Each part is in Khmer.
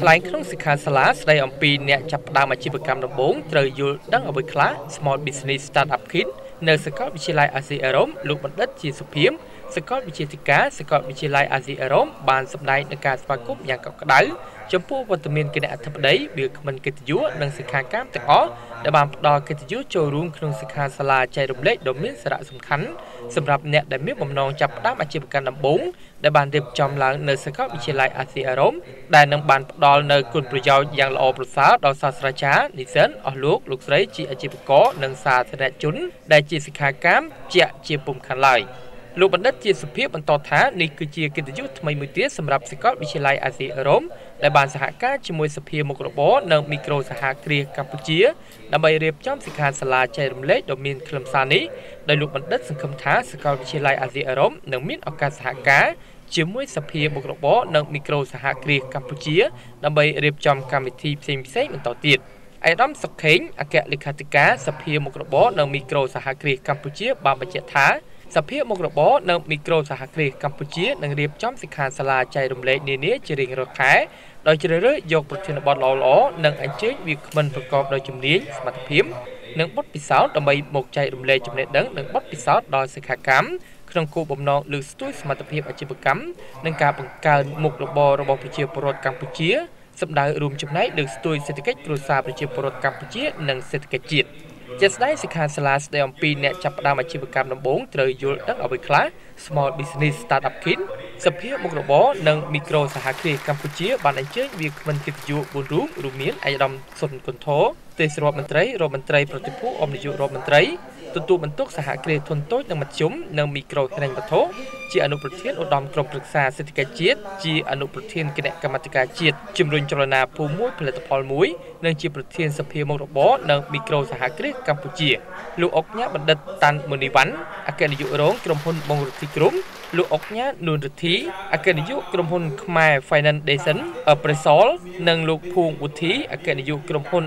ថ្លែងក្នុងសិក្ខាសាលាស្ដីអំពីអ្នកចាប់ផ្ដើមអាជីវកម្មដំបូងត្រូវយល់ដឹងអ្វីខ្លះ Small Business Startup Kit នៅសាកលវិទ្យាល័យអាស៊ីអឺរ៉ុបលោកបណ្ឌិតជាសុភីមសាកលវិទ្យាធិការសាកលវិទ្យាល័យអាស៊ីអឺរ៉ុបបានសម្ដែងនឹងការស្វាគមន៍យ៉ាងកក់ក្ដៅចំពោះវត្តមានគណៈអធិបតីវាគ្មិនកិត្តិយសនិងសិក្ខាកាមទាំងអស់ដែលបានផ្ដល់កិត្តិយសចូលរួមក្នុងសិក្ខាសាលាចែករំលែកដ៏មានសារៈសំខាន់សម្រាប់អ្នកដែលមានបំណងចាប់ផ្ដើមអាជីវកម្មដំបូងដែលបានរៀបចំឡើងនៅសាកលវិទ្យាល័យអាស៊ីអឺរ៉ុបដែលនឹងបានផ្ដល់នូវគុណប្រយោជន៍យ៉ាងល្អប្រសើរដល់សាស្ត្រាចារ្យនិស្សិតអស់លោកស្រីជាអាជីវករនិងសាធារណជនដែលជាសិក្ខាកាមជាក់ជាពុំខានឡើយលោកបណ្ឌិតជាសុភាពបន្តថានេះគឺជាកិត្តិយសថ្មីមួយទៀតសម្រាប់សាកលវិទ្យាល័យអាស៊ីអឺរ៉ុបដែលបានសហការជាមួយសភាមុខរបរនិងមីក្រូសហគ្រាសកម្ពុជាដើម្បីរៀបចំសិក្ខាសាលាចែករំលែកដ៏មានខ្លឹមសារនេះដោយលោកបណ្ឌិតសង្ឃឹមថាសាកលវិទ្យាល័យអាស៊ីអឺរ៉ុបនឹងមានឱកាសសហការជាមួយសភាមុខរបរនិងមីក្រូសហគ្រាសកម្ពុជាដើម្បីរៀបចំកម្មវិធីផ្សេងៗបន្តទៀតអាយដាមសុខេងអគ្គលេខាធិការសភាមុខរបរនិងមីក្រូសហគ្រាសកម្ពុជាបានបញ្ជាក់ថាសភាមុខរបរនិងមីក្រូសហគ្រាសកម្ពុជានឹងរៀបចំសិក្ខាសាលាចែករំលែកនានាជារៀងរាល់ខែដោយជ្រើសរើសយកប្រធានបទល្អៗនិងអញ្ជើញវាគ្មិនប្រកបដោយជំនាញសមត្ថភាពនិងបទពិសោធន៍ដើម្បីមកចែករំលែកចំណេះដឹងនិងបទពិសោធន៍ដល់សិក្ខាកាមក្នុងគោលបំណងលើកស្ទួយសមត្ថភាពអាជីវកម្មនិងការបង្កើនមុខរបររបស់ប្រជាពលរដ្ឋកម្ពុជាសម្ដៅរួមចំណែកលើកស្ទួយសេដ្ឋកិច្ចគ្រួសារប្រជាពលរដ្ឋកម្ពុជានិងសេដ្ឋកិច្ចជាតិជាស្ដែងសិក្ខាសាលាស្ដីអំពីអ្នកចាប់ផ្ដើមអាជីវកម្មដំបូងត្រូវយល់ដឹងអ្វីខ្លះ Small Business Startup Kit សភាមុខរបរនិងមីក្រូសហគ្រាសកម្ពុជាបានអញ្ជើញវាគ្មិនកិត្តិយស4រូបរួមមានអាយដាមសុនកុនធរទេសរដ្ឋមន្ត្រីរដ្ឋមន្ត្រីប្រតិភូអមនាយករដ្ឋមន្ត្រីទទួលបន្ទុកសហគ្រាសធុនតូចនិងមធ្យមនិងមីក្រូហិរញ្ញវត្ថុជាអនុប្រធានឧត្តមក្រុមប្រឹក្សាសេដ្ឋកិច្ចជាតិជាអនុប្រធានគណៈកម្មាធិការជាតិជំរុញចលនាភូមិមួយផលិតផលមួយនិងជាប្រធានសភាមុខរបរនិងមីក្រូសហគ្រាសកម្ពុជាលោកអុកញ៉ាបណ្ឌិតតាន់មុនីវ៉ាន់អគ្គនាយករងក្រុមហ៊ុនបងរទ្ធីក្រុមលោកអុកញ៉ានួនរទ្ធីអគ្គនាយកក្រុមហ៊ុនខ្មែរ Foundation Appraisal និងលោកភួងវុធីអគ្គនាយកក្រុមហ៊ុន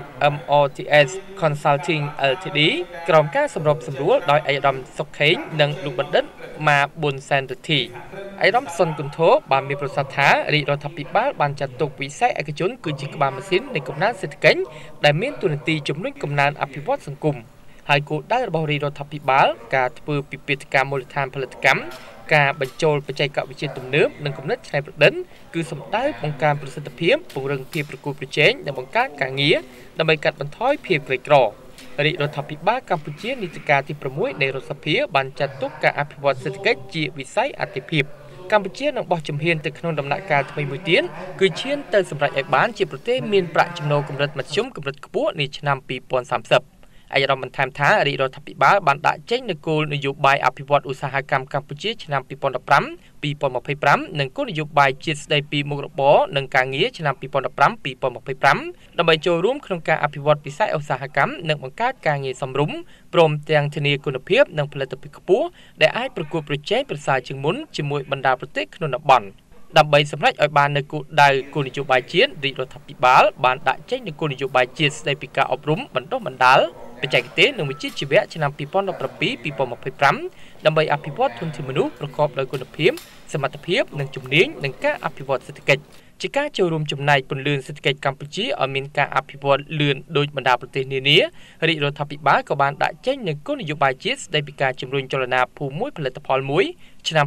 MRTS Consulting Ltd ក្រោមការសម្របសម្រួលដោយអាយដាមសុខេងនិងលោកបណ្ឌិតម៉ាប៊ុនសែនរទ្ធីអាយដាមសុនគុនធរបានមានប្រសាសន៍ថារាជរដ្ឋាភិបាលបានចាត់ទុកវិស័យឯកជនគឺជាក្បាលម៉ាស៊ីននៃកំណើនសេដ្ឋកិច្ចដែលមានតួនាទីជំរុញកំណើនអភិវឌ្ឍសង្គមហើយគោលដៅរបស់រាជរដ្ឋាភិបាលការធ្វើពិពិធកម្មមូលដ្ឋានផលិតកម្មការបញ្ចូលបច្ចេកវិទ្យាទំនើបនិងគំនិតច្នៃប្រឌិតគឺសំដៅបង្កើនប្រសិទ្ធភាពពង្រឹងភាពប្រកួតប្រជែងនិងបង្កើនការងារដើម្បីកាត់បន្ថយភាពក្រីក្ររាជរដ្ឋាភិបាលកម្ពុជានីតិកាលទី6នៃរដ្ឋសភាបានចាត់ទុកការអភិវឌ្ឍសេដ្ឋកិច្ចជាវិស័យអាទិភាពកម្ពុជានឹងបោះជំហានទៅក្នុងដំណាក់កាលថ្មីមួយទៀតគឺឈានទៅសម្រេចឲ្យបានជាប្រទេសមានប្រាក់ចំណូលកម្រិតមធ្យមកម្រិតខ្ពស់នាឆ្នាំ2030អាយដាមបន្ថែមថារាជរដ្ឋាភិបាលបានដាក់ចេញនូវគោលនយោបាយអភិវឌ្ឍឧស្សាហកម្មកម្ពុជាឆ្នាំ2015-2025និងគោលនយោបាយជាតិស្តីពីមុខរបរនិងការងារឆ្នាំ2015-2025ដើម្បីចូលរួមក្នុងការអភិវឌ្ឍវិស័យឧស្សាហកម្មនិងបង្កើតការងារសមរម្យព្រមទាំងធានាគុណភាពនិងផលិតភាពខ្ពស់ដែលអាចប្រកួតប្រជែងប្រសើរជាងមុនជាមួយបណ្ដាប្រទេសក្នុងតំបន់ដើម្បីសម្រេចឲ្យបាននូវគោលដៅគោលនយោបាយជាតិរាជរដ្ឋាភិបាលបានដាក់ចេញនូវគោលនយោបាយជាតិស្តីពីការអប់រំបណ្ដុះបណ្ដាលបច្ចេកទេសនិងវិជ្ជាជីវៈឆ្នាំ2017-2025ដើម្បីអភិវឌ្ឍធនធានមនុស្សប្រកបដោយគុណភាពសមត្ថភាពនិងជំនាញនិងការអភិវឌ្ឍសេដ្ឋកិច្ចជាការចូលរួមចំណែកពន្លឿនសេដ្ឋកិច្ចកម្ពុជាឲ្យមានការអភិវឌ្ឍលឿនដោយបណ្ដាប្រទេសនានារាជរដ្ឋាភិបាលក៏បានដាក់ចេញនូវគោលនយោបាយជាតិស្តីពីការជំរុញចលនាភូមិមួយផលិតផលមួយឆ្នាំ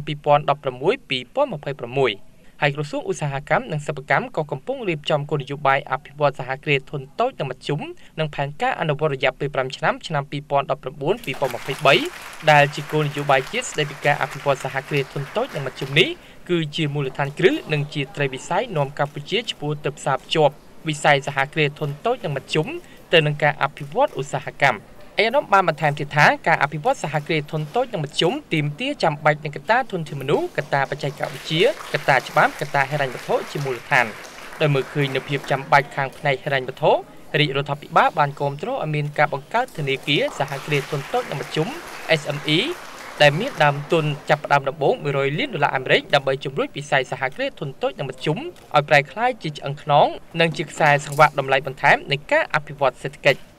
2016-2026ហើយក្រសួងឧស្សាហកម្មនិងសិប្បកម្មក៏កំពុងរៀបចំគោលនយោបាយអភិវឌ្ឍសហគ្រាសធុនតូចនិងមធ្យមនិងផែនការអនុវត្តរយៈពេល5ឆ្នាំឆ្នាំ2019-2023ដែលជាគោលនយោបាយជាតិស្តីពីការអភិវឌ្ឍសហគ្រាសធុនតូចនិងមធ្យមនេះគឺជាមូលដ្ឋានគ្រឹះនិងជាត្រីវិស័យនាំកម្ពុជាឆ្ពោះទៅផ្សារភ្ជាប់វិស័យសហគ្រាសធុនតូចនិងមធ្យមទៅនឹងការអភិវឌ្ឍឧស្សាហកម្មអាយដាមបានបន្ថែមទៀតថាការអភិវឌ្ឍសហគ្រាសធុនតូចនិងមធ្យមទាមទារចាំបាច់នឹងកត្តាធនធានមនុស្សកត្តាបច្ចេកវិទ្យាកត្តាច្បាប់កត្តាហិរញ្ញវត្ថុជាមូលដ្ឋានដោយមើលឃើញនូវភាពចាំបាច់ខាងផ្នែកហិរញ្ញវត្ថុរាជរដ្ឋាភិបាលបានគាំទ្រឲ្យមានការបង្កើតធនាគារសហគ្រាសធុនតូចនិងមធ្យម SME ដែលមានដើមទុនចាប់ផ្ដើមដំបូង$100 លានដើម្បីជំរុញវិស័យសហគ្រាសធុនតូចនិងមធ្យមឲ្យប្រែក្លាយជាឆ្អឹងខ្នងនិងជាខ្សែសង្វាក់តម្លៃបន្ថែមនៃការអភិវឌ្ឍសេដ្ឋកិច្ច